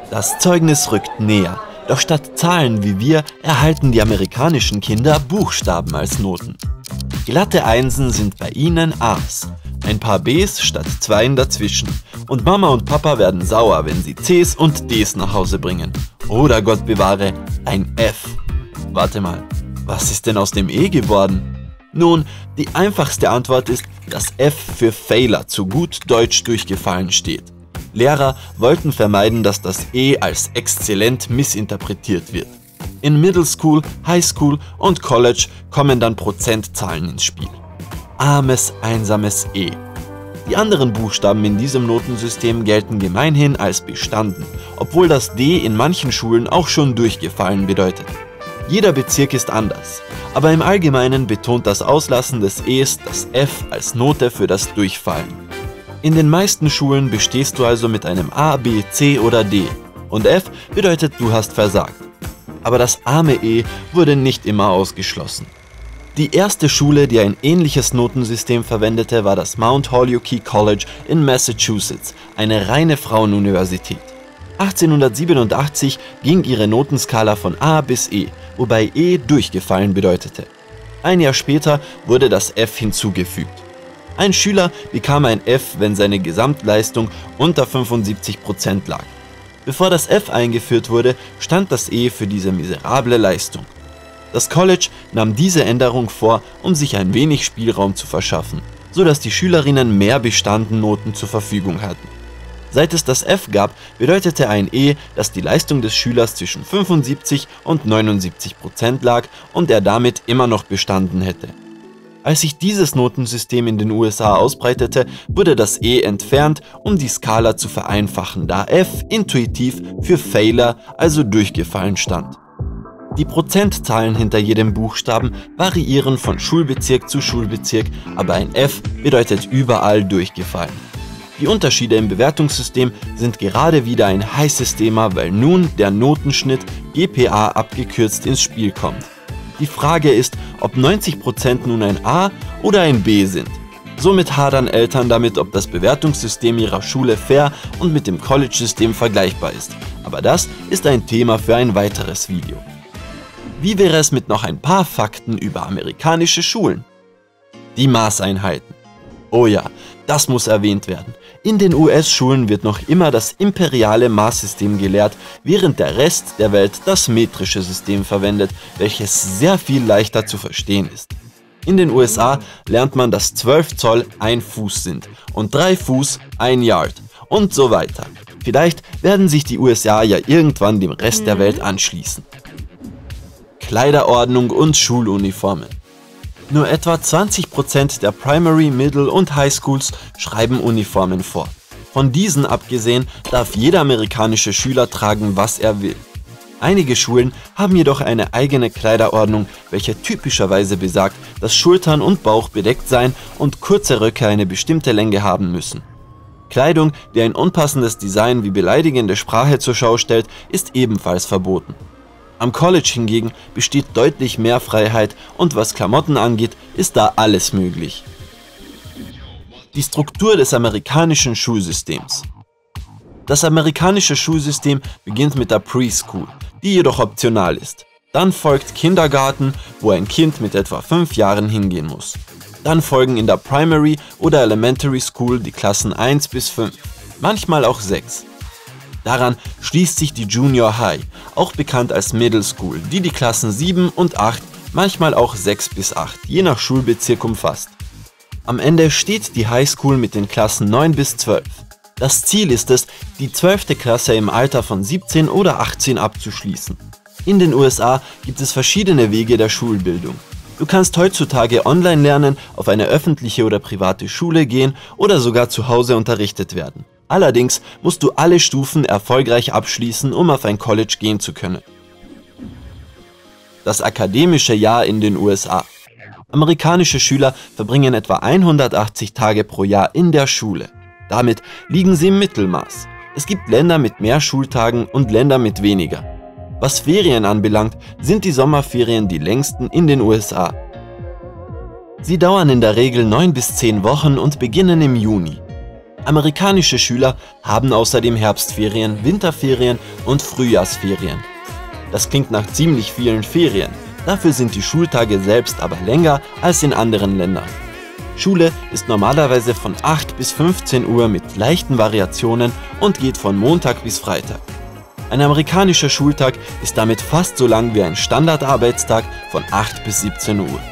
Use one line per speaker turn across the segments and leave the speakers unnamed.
Das Zeugnis rückt näher, doch statt Zahlen wie wir erhalten die amerikanischen Kinder Buchstaben als Noten. Glatte Einsen sind bei ihnen A's, ein paar B's statt Zweien dazwischen und Mama und Papa werden sauer, wenn sie C's und D's nach Hause bringen. Oder Gott bewahre, ein F. Warte mal, was ist denn aus dem E geworden? Nun, die einfachste Antwort ist, dass F für Fehler zu gut Deutsch durchgefallen steht. Lehrer wollten vermeiden, dass das E als exzellent missinterpretiert wird. In Middle School, High School und College kommen dann Prozentzahlen ins Spiel. Armes, einsames E. Die anderen Buchstaben in diesem Notensystem gelten gemeinhin als bestanden, obwohl das D in manchen Schulen auch schon durchgefallen bedeutet. Jeder Bezirk ist anders, aber im Allgemeinen betont das Auslassen des E's das F als Note für das Durchfallen. In den meisten Schulen bestehst du also mit einem A, B, C oder D und F bedeutet, du hast versagt. Aber das arme E wurde nicht immer ausgeschlossen. Die erste Schule, die ein ähnliches Notensystem verwendete, war das Mount Holyoke College in Massachusetts, eine reine Frauenuniversität. 1887 ging ihre Notenskala von A bis E, wobei E durchgefallen bedeutete. Ein Jahr später wurde das F hinzugefügt. Ein Schüler bekam ein F, wenn seine Gesamtleistung unter 75% lag. Bevor das F eingeführt wurde, stand das E für diese miserable Leistung. Das College nahm diese Änderung vor, um sich ein wenig Spielraum zu verschaffen, sodass die Schülerinnen mehr Bestandennoten zur Verfügung hatten. Seit es das F gab, bedeutete ein E, dass die Leistung des Schülers zwischen 75 und 79% lag und er damit immer noch bestanden hätte. Als sich dieses Notensystem in den USA ausbreitete, wurde das E entfernt, um die Skala zu vereinfachen, da F intuitiv für Failure, also durchgefallen stand. Die Prozentzahlen hinter jedem Buchstaben variieren von Schulbezirk zu Schulbezirk, aber ein F bedeutet überall durchgefallen. Die Unterschiede im Bewertungssystem sind gerade wieder ein heißes Thema, weil nun der Notenschnitt GPA abgekürzt ins Spiel kommt. Die Frage ist, ob 90% nun ein A oder ein B sind. Somit hadern Eltern damit, ob das Bewertungssystem ihrer Schule fair und mit dem College-System vergleichbar ist. Aber das ist ein Thema für ein weiteres Video. Wie wäre es mit noch ein paar Fakten über amerikanische Schulen? Die Maßeinheiten. Oh ja, das muss erwähnt werden. In den US-Schulen wird noch immer das imperiale Maßsystem gelehrt, während der Rest der Welt das metrische System verwendet, welches sehr viel leichter zu verstehen ist. In den USA lernt man, dass 12 Zoll 1 Fuß sind und 3 Fuß 1 Yard und so weiter. Vielleicht werden sich die USA ja irgendwann dem Rest der Welt anschließen. Kleiderordnung und Schuluniformen. Nur etwa 20% der Primary, Middle und High Schools schreiben Uniformen vor. Von diesen abgesehen darf jeder amerikanische Schüler tragen, was er will. Einige Schulen haben jedoch eine eigene Kleiderordnung, welche typischerweise besagt, dass Schultern und Bauch bedeckt sein und kurze Röcke eine bestimmte Länge haben müssen. Kleidung, die ein unpassendes Design wie beleidigende Sprache zur Schau stellt, ist ebenfalls verboten. Am College hingegen besteht deutlich mehr Freiheit und was Klamotten angeht, ist da alles möglich. Die Struktur des amerikanischen Schulsystems. Das amerikanische Schulsystem beginnt mit der Preschool, die jedoch optional ist. Dann folgt Kindergarten, wo ein Kind mit etwa 5 Jahren hingehen muss. Dann folgen in der Primary oder Elementary School die Klassen 1 bis 5, manchmal auch 6. Daran schließt sich die Junior High, auch bekannt als Middle School, die die Klassen 7 und 8, manchmal auch 6 bis 8, je nach Schulbezirk umfasst. Am Ende steht die High School mit den Klassen 9 bis 12. Das Ziel ist es, die 12. Klasse im Alter von 17 oder 18 abzuschließen. In den USA gibt es verschiedene Wege der Schulbildung. Du kannst heutzutage online lernen, auf eine öffentliche oder private Schule gehen oder sogar zu Hause unterrichtet werden. Allerdings musst du alle Stufen erfolgreich abschließen, um auf ein College gehen zu können. Das akademische Jahr in den USA. Amerikanische Schüler verbringen etwa 180 Tage pro Jahr in der Schule. Damit liegen sie im Mittelmaß. Es gibt Länder mit mehr Schultagen und Länder mit weniger. Was Ferien anbelangt, sind die Sommerferien die längsten in den USA. Sie dauern in der Regel 9 bis 10 Wochen und beginnen im Juni. Amerikanische Schüler haben außerdem Herbstferien, Winterferien und Frühjahrsferien. Das klingt nach ziemlich vielen Ferien, dafür sind die Schultage selbst aber länger als in anderen Ländern. Schule ist normalerweise von 8 bis 15 Uhr mit leichten Variationen und geht von Montag bis Freitag. Ein amerikanischer Schultag ist damit fast so lang wie ein Standardarbeitstag von 8 bis 17 Uhr.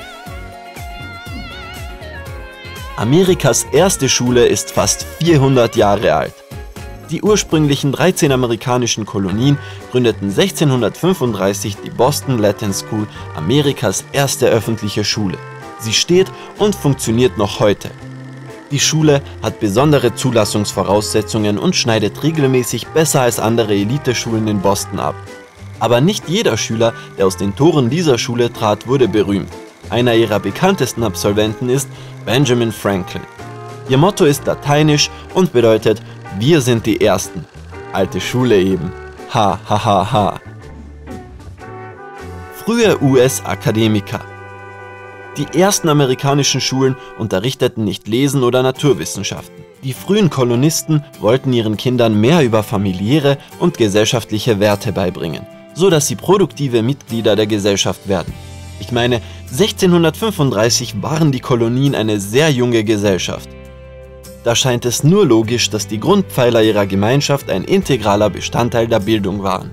Amerikas erste Schule ist fast 400 Jahre alt. Die ursprünglichen 13 amerikanischen Kolonien gründeten 1635 die Boston Latin School, Amerikas erste öffentliche Schule. Sie steht und funktioniert noch heute. Die Schule hat besondere Zulassungsvoraussetzungen und schneidet regelmäßig besser als andere Eliteschulen in Boston ab. Aber nicht jeder Schüler, der aus den Toren dieser Schule trat, wurde berühmt. Einer ihrer bekanntesten Absolventen ist Benjamin Franklin. Ihr Motto ist lateinisch und bedeutet „Wir sind die Ersten". Alte Schule eben. Ha, ha, ha, ha. Frühe US-Akademiker. Die ersten amerikanischen Schulen unterrichteten nicht Lesen oder Naturwissenschaften. Die frühen Kolonisten wollten ihren Kindern mehr über familiäre und gesellschaftliche Werte beibringen, so dass sie produktive Mitglieder der Gesellschaft werden. Ich meine, 1635 waren die Kolonien eine sehr junge Gesellschaft. Da scheint es nur logisch, dass die Grundpfeiler ihrer Gemeinschaft ein integraler Bestandteil der Bildung waren.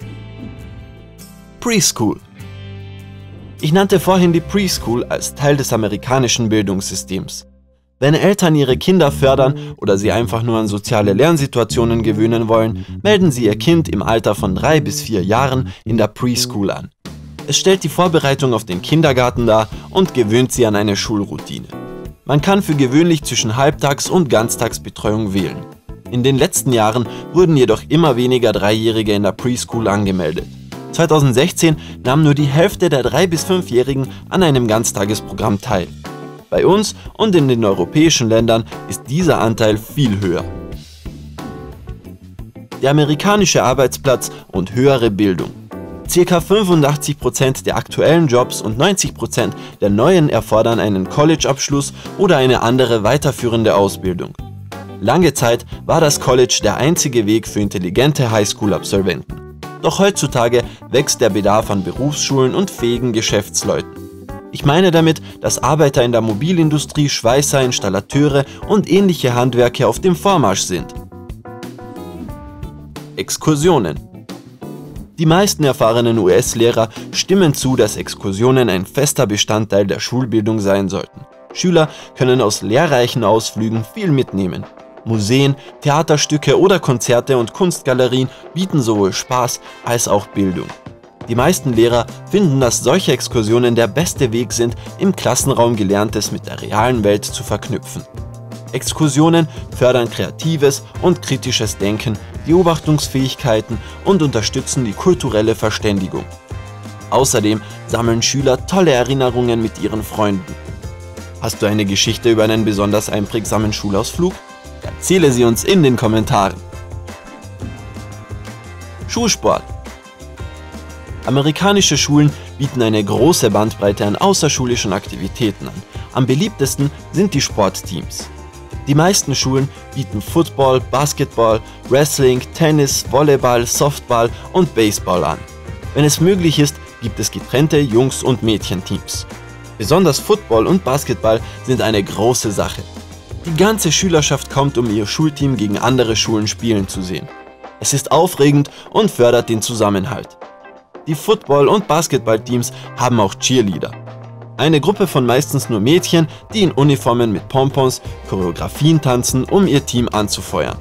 Preschool. Ich nannte vorhin die Preschool als Teil des amerikanischen Bildungssystems. Wenn Eltern ihre Kinder fördern oder sie einfach nur an soziale Lernsituationen gewöhnen wollen, melden sie ihr Kind im Alter von 3 bis 4 Jahren in der Preschool an. Es stellt die Vorbereitung auf den Kindergarten dar und gewöhnt sie an eine Schulroutine. Man kann für gewöhnlich zwischen Halbtags- und Ganztagsbetreuung wählen. In den letzten Jahren wurden jedoch immer weniger Dreijährige in der Preschool angemeldet. 2016 nahm nur die Hälfte der 3- bis 5-Jährigen an einem Ganztagesprogramm teil. Bei uns und in den europäischen Ländern ist dieser Anteil viel höher. Der amerikanische Arbeitsplatz und höhere Bildung. Circa 85% der aktuellen Jobs und 90% der neuen erfordern einen College-Abschluss oder eine andere weiterführende Ausbildung. Lange Zeit war das College der einzige Weg für intelligente Highschool-Absolventen. Doch heutzutage wächst der Bedarf an Berufsschulen und fähigen Geschäftsleuten. Ich meine damit, dass Arbeiter in der Mobilindustrie, Schweißer, Installateure und ähnliche Handwerke auf dem Vormarsch sind. Exkursionen. Die meisten erfahrenen US-Lehrer stimmen zu, dass Exkursionen ein fester Bestandteil der Schulbildung sein sollten. Schüler können aus lehrreichen Ausflügen viel mitnehmen. Museen, Theaterstücke oder Konzerte und Kunstgalerien bieten sowohl Spaß als auch Bildung. Die meisten Lehrer finden, dass solche Exkursionen der beste Weg sind, im Klassenraum Gelerntes mit der realen Welt zu verknüpfen. Exkursionen fördern kreatives und kritisches Denken, Beobachtungsfähigkeiten und unterstützen die kulturelle Verständigung. Außerdem sammeln Schüler tolle Erinnerungen mit ihren Freunden. Hast du eine Geschichte über einen besonders einprägsamen Schulausflug? Erzähle sie uns in den Kommentaren. Schulsport. Amerikanische Schulen bieten eine große Bandbreite an außerschulischen Aktivitäten an. Am beliebtesten sind die Sportteams. Die meisten Schulen bieten Football, Basketball, Wrestling, Tennis, Volleyball, Softball und Baseball an. Wenn es möglich ist, gibt es getrennte Jungs- und Mädchenteams. Besonders Football und Basketball sind eine große Sache. Die ganze Schülerschaft kommt, um ihr Schulteam gegen andere Schulen spielen zu sehen. Es ist aufregend und fördert den Zusammenhalt. Die Football- und Basketballteams haben auch Cheerleader. Eine Gruppe von meistens nur Mädchen, die in Uniformen mit Pompons Choreografien tanzen, um ihr Team anzufeuern.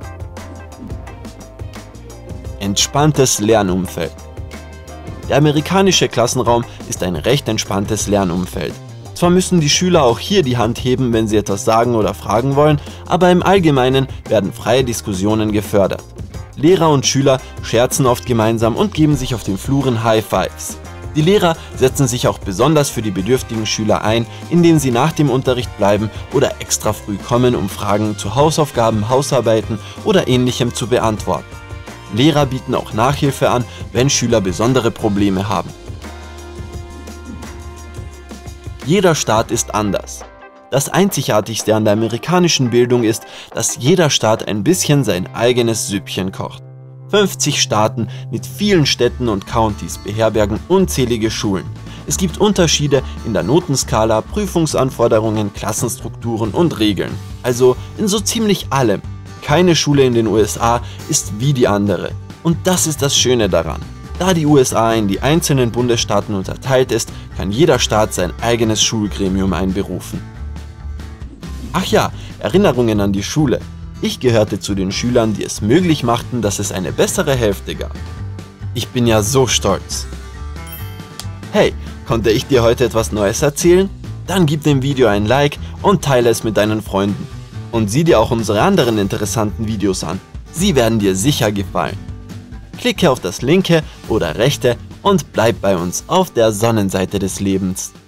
Entspanntes Lernumfeld. Der amerikanische Klassenraum ist ein recht entspanntes Lernumfeld. Zwar müssen die Schüler auch hier die Hand heben, wenn sie etwas sagen oder fragen wollen, aber im Allgemeinen werden freie Diskussionen gefördert. Lehrer und Schüler scherzen oft gemeinsam und geben sich auf den Fluren High Fives. Die Lehrer setzen sich auch besonders für die bedürftigen Schüler ein, indem sie nach dem Unterricht bleiben oder extra früh kommen, um Fragen zu Hausaufgaben, Hausarbeiten oder Ähnlichem zu beantworten. Lehrer bieten auch Nachhilfe an, wenn Schüler besondere Probleme haben. Jeder Staat ist anders. Das Einzigartigste an der amerikanischen Bildung ist, dass jeder Staat ein bisschen sein eigenes Süppchen kocht. 50 Staaten mit vielen Städten und Countys beherbergen unzählige Schulen. Es gibt Unterschiede in der Notenskala, Prüfungsanforderungen, Klassenstrukturen und Regeln. Also in so ziemlich allem. Keine Schule in den USA ist wie die andere. Und das ist das Schöne daran. Da die USA in die einzelnen Bundesstaaten unterteilt ist, kann jeder Staat sein eigenes Schulgremium einberufen. Ach ja, Erinnerungen an die Schule. Ich gehörte zu den Schülern, die es möglich machten, dass es eine bessere Hälfte gab. Ich bin ja so stolz. Hey, konnte ich dir heute etwas Neues erzählen? Dann gib dem Video ein Like und teile es mit deinen Freunden. Und sieh dir auch unsere anderen interessanten Videos an. Sie werden dir sicher gefallen. Klicke auf das linke oder rechte und bleib bei uns auf der Sonnenseite des Lebens.